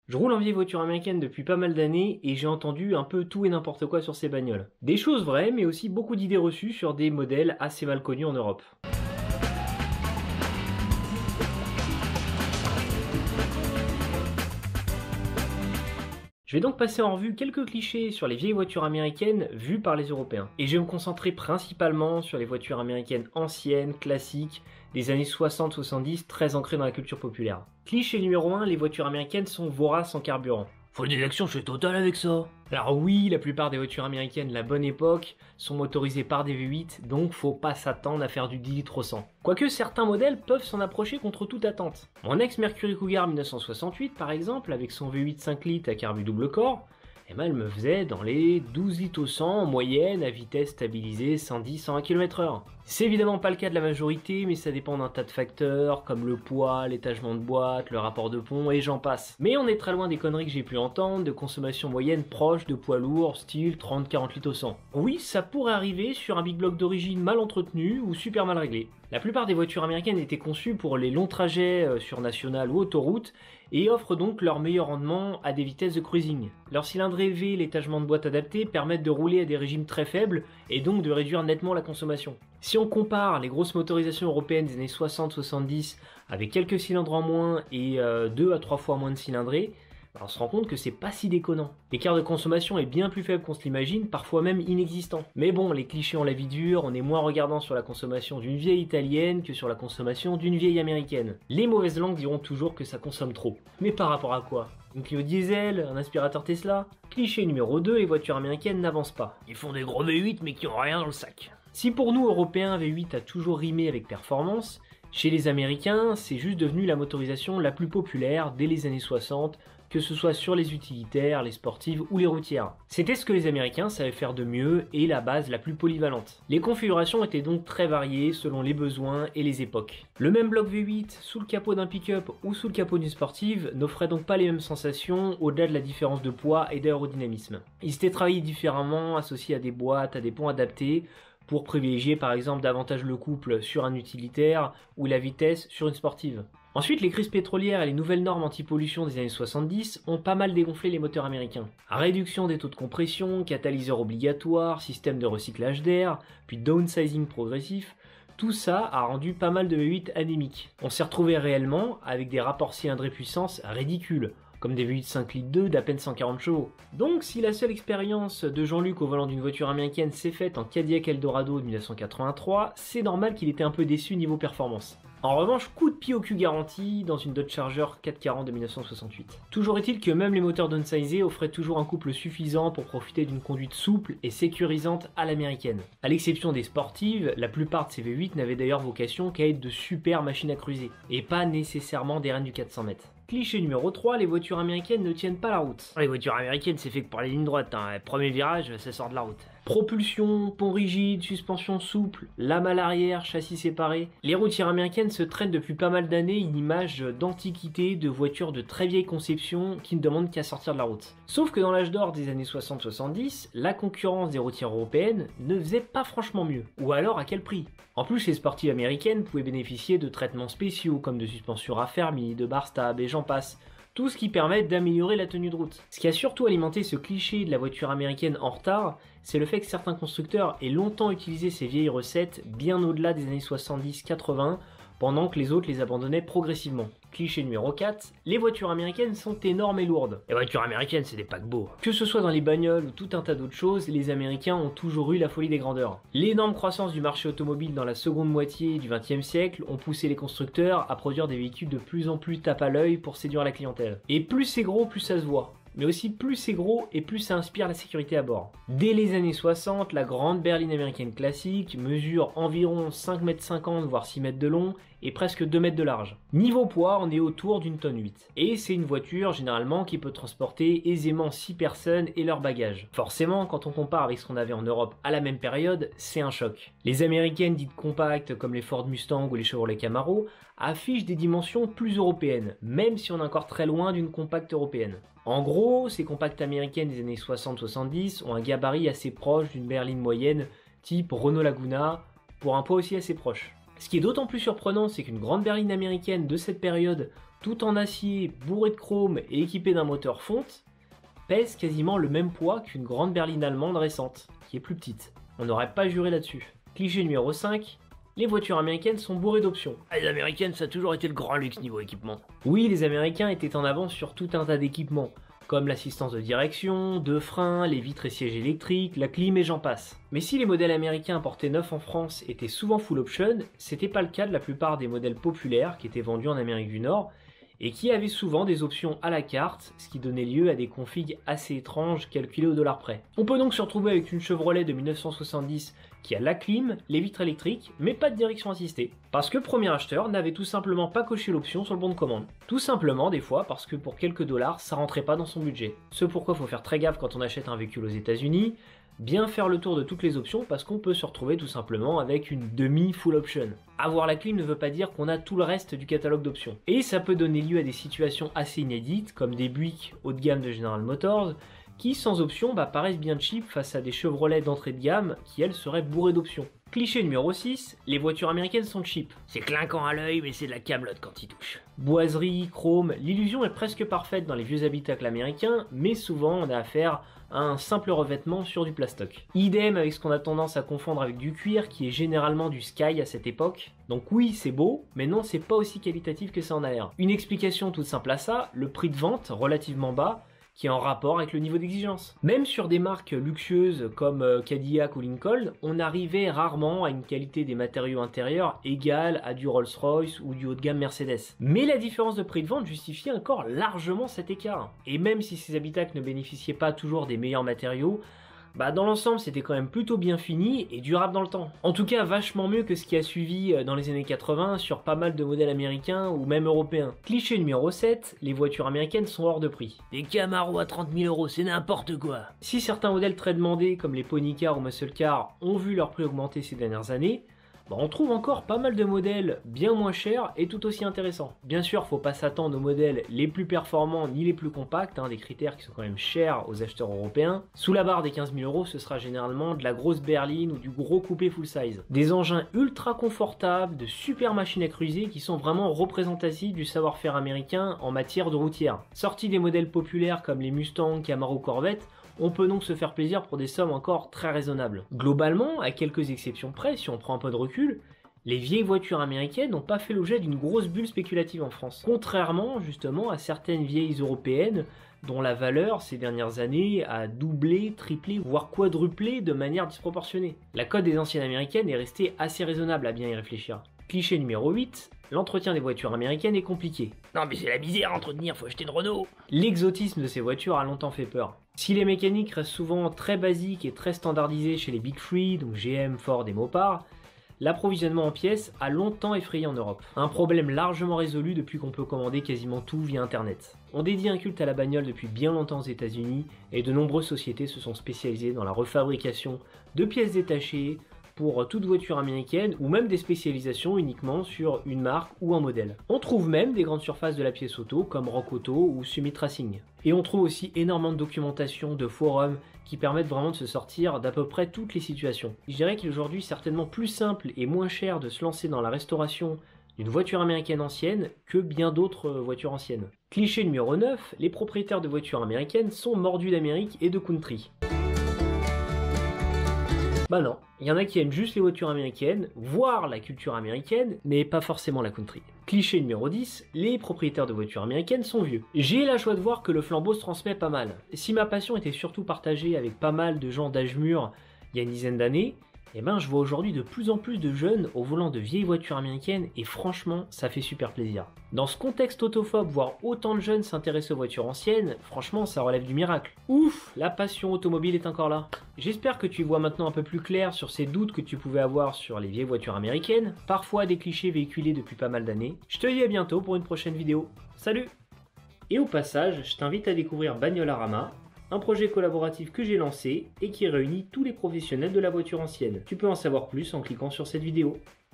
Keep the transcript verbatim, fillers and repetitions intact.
Je roule en vieille voiture américaine depuis pas mal d'années et j'ai entendu un peu tout et n'importe quoi sur ces bagnoles. Des choses vraies, mais aussi beaucoup d'idées reçues sur des modèles assez mal connus en Europe. Je vais donc passer en revue quelques clichés sur les vieilles voitures américaines vues par les Européens. Et je vais me concentrer principalement sur les voitures américaines anciennes, classiques, des années soixante soixante-dix, très ancrées dans la culture populaire. Cliché numéro un, les voitures américaines sont voraces en carburant. Faut des actions chez Total avec ça. Alors oui, la plupart des voitures américaines de la bonne époque sont motorisées par des V huit, donc faut pas s'attendre à faire du dix litres au cent. Quoique certains modèles peuvent s'en approcher contre toute attente. Mon ex Mercury Cougar mille neuf cent soixante-huit par exemple, avec son V huit cinq litres à carbu double corps, eh ben elle me faisait dans les douze litres au cent en moyenne à vitesse stabilisée cent dix à cent vingt kilomètres heure. C'est évidemment pas le cas de la majorité, mais ça dépend d'un tas de facteurs comme le poids, l'étagement de boîte, le rapport de pont et j'en passe. Mais on est très loin des conneries que j'ai pu entendre, de consommation moyenne proche de poids lourd style trente à quarante litres au cent. Oui, ça pourrait arriver sur un big block d'origine mal entretenu ou super mal réglé. La plupart des voitures américaines étaient conçues pour les longs trajets sur nationale ou autoroute et offrent donc leur meilleur rendement à des vitesses de cruising. Leur cylindre élevé et l'étagement de boîte adapté permettent de rouler à des régimes très faibles et donc de réduire nettement la consommation. Si on compare les grosses motorisations européennes des années soixante soixante-dix avec quelques cylindres en moins et euh, deux à trois fois moins de cylindrés, on se rend compte que c'est pas si déconnant. L'écart de consommation est bien plus faible qu'on se l'imagine, parfois même inexistant. Mais bon, les clichés ont la vie dure, on est moins regardant sur la consommation d'une vieille italienne que sur la consommation d'une vieille américaine. Les mauvaises langues diront toujours que ça consomme trop. Mais par rapport à quoi? Une Clio diesel, un aspirateur Tesla? Cliché numéro deux, les voitures américaines n'avancent pas. Ils font des gros V huit mais qui ont rien dans le sac. Si pour nous, Européens, V huit a toujours rimé avec performance, chez les Américains, c'est juste devenu la motorisation la plus populaire dès les années soixante, que ce soit sur les utilitaires, les sportives ou les routières. C'était ce que les Américains savaient faire de mieux et la base la plus polyvalente. Les configurations étaient donc très variées selon les besoins et les époques. Le même bloc V huit sous le capot d'un pick-up ou sous le capot d'une sportive n'offrait donc pas les mêmes sensations au-delà de la différence de poids et d'aérodynamisme. Ils étaient travaillés différemment, associés à des boîtes, à des ponts adaptés, pour privilégier par exemple davantage le couple sur un utilitaire ou la vitesse sur une sportive. Ensuite, les crises pétrolières et les nouvelles normes anti-pollution des années soixante-dix ont pas mal dégonflé les moteurs américains. Réduction des taux de compression, catalyseur obligatoire, système de recyclage d'air, puis downsizing progressif, tout ça a rendu pas mal de V huit anémiques. On s'est retrouvé réellement avec des rapports cylindrée puissance ridicules, comme des V huit cinq litres deux d'à peine cent quarante chevaux. Donc si la seule expérience de Jean-Luc au volant d'une voiture américaine s'est faite en Cadillac Eldorado de mille neuf cent quatre-vingt-trois, c'est normal qu'il était un peu déçu niveau performance. En revanche, coup de pied au cul garanti dans une Dodge Charger quatre cent quarante de mille neuf cent soixante-huit. Toujours est-il que même les moteurs downsizés offraient toujours un couple suffisant pour profiter d'une conduite souple et sécurisante à l'américaine. À l'exception des sportives, la plupart de ces V huit n'avaient d'ailleurs vocation qu'à être de super machines à cruiser, et pas nécessairement des reines du quatre cents mètres. Cliché numéro trois, les voitures américaines ne tiennent pas la route. Les voitures américaines, c'est fait que pour les lignes droites, hein. Premier virage, ça sort de la route. Propulsion, pont rigide, suspension souple, lame à l'arrière, châssis séparé. Les routières américaines se traînent depuis pas mal d'années une image d'antiquité, de voitures de très vieille conception qui ne demandent qu'à sortir de la route. Sauf que dans l'âge d'or des années soixante soixante-dix, la concurrence des routières européennes ne faisait pas franchement mieux. Ou alors à quel prix? En plus, les sportives américaines pouvaient bénéficier de traitements spéciaux comme de suspensions raffermies, de barres stables et j'en passe. Tout ce qui permet d'améliorer la tenue de route. Ce qui a surtout alimenté ce cliché de la voiture américaine en retard, c'est le fait que certains constructeurs aient longtemps utilisé ces vieilles recettes bien au-delà des années soixante-dix quatre-vingts, pendant que les autres les abandonnaient progressivement. Cliché numéro quatre, les voitures américaines sont énormes et lourdes. Les voitures américaines, c'est des paquebots. Que ce soit dans les bagnoles ou tout un tas d'autres choses, les Américains ont toujours eu la folie des grandeurs. L'énorme croissance du marché automobile dans la seconde moitié du vingtième siècle ont poussé les constructeurs à produire des véhicules de plus en plus tape à l'œil pour séduire la clientèle. Et plus c'est gros, plus ça se voit. Mais aussi plus c'est gros et plus ça inspire la sécurité à bord. Dès les années soixante, la grande berline américaine classique mesure environ cinq mètres cinquante voire six mètres de long et presque deux mètres de large. Niveau poids, on est autour d'une tonne huit. Et c'est une voiture généralement qui peut transporter aisément six personnes et leurs bagages. Forcément, quand on compare avec ce qu'on avait en Europe à la même période, c'est un choc. Les américaines dites compactes comme les Ford Mustang ou les Chevrolet Camaro affichent des dimensions plus européennes, même si on est encore très loin d'une compacte européenne. En gros, ces compactes américaines des années soixante soixante-dix ont un gabarit assez proche d'une berline moyenne type Renault Laguna pour un poids aussi assez proche. Ce qui est d'autant plus surprenant, c'est qu'une grande berline américaine de cette période tout en acier, bourré de chrome et équipé d'un moteur fonte, pèse quasiment le même poids qu'une grande berline allemande récente, qui est plus petite. On n'aurait pas juré là-dessus. Cliché numéro cinq, les voitures américaines sont bourrées d'options. Ah, les américaines, ça a toujours été le grand luxe niveau équipement. Oui, les Américains étaient en avance sur tout un tas d'équipements, comme l'assistance de direction, de frein, les vitres et sièges électriques, la clim et j'en passe. Mais si les modèles américains importés neufs en France étaient souvent full option, c'était pas le cas de la plupart des modèles populaires qui étaient vendus en Amérique du Nord, et qui avaient souvent des options à la carte, ce qui donnait lieu à des configs assez étranges calculés au dollar près. On peut donc se retrouver avec une Chevrolet de mille neuf cent soixante-dix qui a la clim, les vitres électriques, mais pas de direction assistée. Parce que le premier acheteur n'avait tout simplement pas coché l'option sur le bon de commande. Tout simplement des fois parce que pour quelques dollars, ça rentrait pas dans son budget. Ce pourquoi il faut faire très gaffe quand on achète un véhicule aux États-Unis, bien faire le tour de toutes les options parce qu'on peut se retrouver tout simplement avec une demi-full option. Avoir la clim ne veut pas dire qu'on a tout le reste du catalogue d'options. Et ça peut donner lieu à des situations assez inédites comme des Buick haut de gamme de General Motors qui sans option bah, paraissent bien cheap face à des Chevrolet d'entrée de gamme qui elles seraient bourrées d'options. Cliché numéro six, les voitures américaines sont cheap. C'est clinquant à l'œil, mais c'est de la camelote quand il touche. Boiserie, chrome, l'illusion est presque parfaite dans les vieux habitacles américains, mais souvent on a affaire à un simple revêtement sur du plastoc. Idem avec ce qu'on a tendance à confondre avec du cuir, qui est généralement du Sky à cette époque. Donc oui, c'est beau, mais non, c'est pas aussi qualitatif que ça en a l'air. Une explication toute simple à ça, le prix de vente, relativement bas, qui est en rapport avec le niveau d'exigence. Même sur des marques luxueuses comme Cadillac ou Lincoln, on arrivait rarement à une qualité des matériaux intérieurs égale à du Rolls-Royce ou du haut de gamme Mercedes. Mais la différence de prix de vente justifiait encore largement cet écart. Et même si ces habitacles ne bénéficiaient pas toujours des meilleurs matériaux, bah dans l'ensemble c'était quand même plutôt bien fini et durable dans le temps. En tout cas vachement mieux que ce qui a suivi dans les années quatre-vingts sur pas mal de modèles américains ou même européens. Cliché numéro sept, les voitures américaines sont hors de prix. Des Camaro à trente mille euros, c'est n'importe quoi. Si certains modèles très demandés comme les Pony Car ou Muscle Car ont vu leur prix augmenter ces dernières années, bah on trouve encore pas mal de modèles bien moins chers et tout aussi intéressants. Bien sûr, faut pas s'attendre aux modèles les plus performants ni les plus compacts, hein, des critères qui sont quand même chers aux acheteurs européens. Sous la barre des quinze mille euros, ce sera généralement de la grosse berline ou du gros coupé full size. Des engins ultra confortables, de super machines à cruiser qui sont vraiment représentatifs du savoir-faire américain en matière de routière. Sortis des modèles populaires comme les Mustang, Camaro, Corvette, on peut donc se faire plaisir pour des sommes encore très raisonnables. Globalement, à quelques exceptions près, si on prend un peu de recul, les vieilles voitures américaines n'ont pas fait l'objet d'une grosse bulle spéculative en France. Contrairement justement à certaines vieilles européennes dont la valeur ces dernières années a doublé, triplé, voire quadruplé de manière disproportionnée. La cote des anciennes américaines est restée assez raisonnable à bien y réfléchir. Cliché numéro huit, l'entretien des voitures américaines est compliqué. Non mais c'est la misère à entretenir, faut acheter de Renault. L'exotisme de ces voitures a longtemps fait peur. Si les mécaniques restent souvent très basiques et très standardisées chez les Big Three, donc G M, Ford et Mopar, l'approvisionnement en pièces a longtemps effrayé en Europe. Un problème largement résolu depuis qu'on peut commander quasiment tout via internet. On dédie un culte à la bagnole depuis bien longtemps aux États-Unis et de nombreuses sociétés se sont spécialisées dans la refabrication de pièces détachées pour toute voiture américaine ou même des spécialisations uniquement sur une marque ou un modèle. On trouve même des grandes surfaces de la pièce auto comme Rock Auto ou Summit Racing. Et on trouve aussi énormément de documentation, de forums qui permettent vraiment de se sortir d'à peu près toutes les situations. Je dirais qu'il est aujourd'hui certainement plus simple et moins cher de se lancer dans la restauration d'une voiture américaine ancienne que bien d'autres voitures anciennes. Cliché numéro neuf, les propriétaires de voitures américaines sont mordus d'Amérique et de country. Bah non, il y en a qui aiment juste les voitures américaines, voire la culture américaine, mais pas forcément la country. Cliché numéro dix, les propriétaires de voitures américaines sont vieux. J'ai la joie de voir que le flambeau se transmet pas mal. Si ma passion était surtout partagée avec pas mal de gens d'âge mûr il y a une dizaine d'années, eh ben je vois aujourd'hui de plus en plus de jeunes au volant de vieilles voitures américaines et franchement ça fait super plaisir. Dans ce contexte autophobe, voir autant de jeunes s'intéresser aux voitures anciennes, franchement ça relève du miracle. Ouf, la passion automobile est encore là. J'espère que tu vois maintenant un peu plus clair sur ces doutes que tu pouvais avoir sur les vieilles voitures américaines, parfois des clichés véhiculés depuis pas mal d'années. Je te dis à bientôt pour une prochaine vidéo. Salut! Et au passage, je t'invite à découvrir Bagnolarama, un projet collaboratif que j'ai lancé et qui réunit tous les professionnels de la voiture ancienne. Tu peux en savoir plus en cliquant sur cette vidéo.